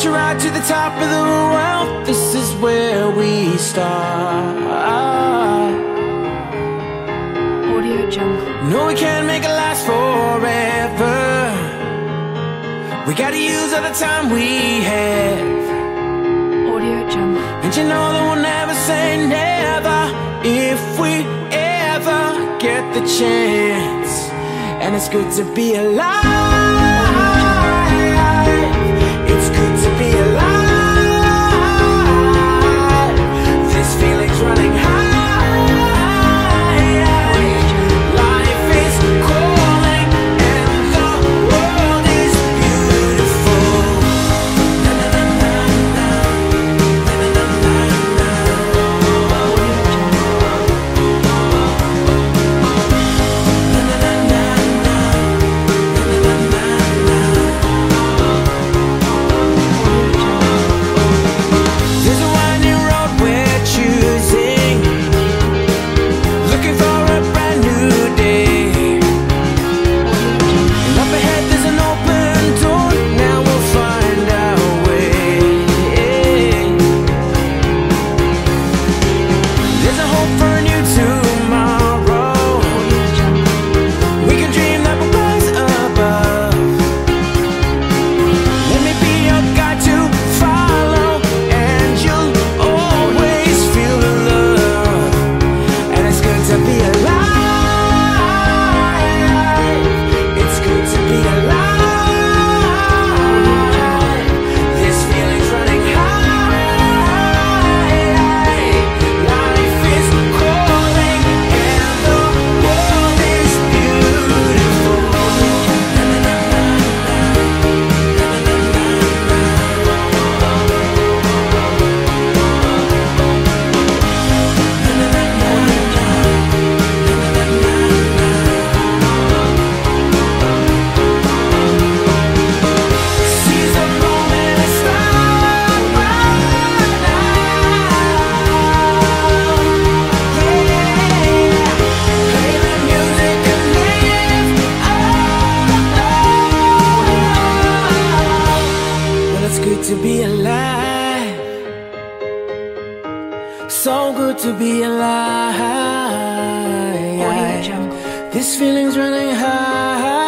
you right to the top of the world. This is where we start. Audio Jungle. No, we can't make it last forever. We gotta use all the time we have. Audio Jungle. And you know that we'll never say never if we ever get the chance. And it's good to be alive. It's good to be alive. This feeling's running high. Life is calling and the world is beautiful. Na na na na na. Na na na na na. Na na na na na. Na na na na na. There's a winding road we're choosing, looking for a brand new day. And up ahead there's an open door, now we'll find our way. There's a hope for a new tomorrow. We can dream that we'll rise above. Let me be your guide to follow, and you'll always feel the love. And it's good to be alive. It's good to be alive. This feeling's running high. Life is calling and the world is beautiful. Na na na na na. Na na na na na. Na na na na na. Na na na na na. Seize the moment and start right now. Yeah. Play the music and live well, it's good to be alive. So good to be alive. Audio Jungle. This feeling's running high.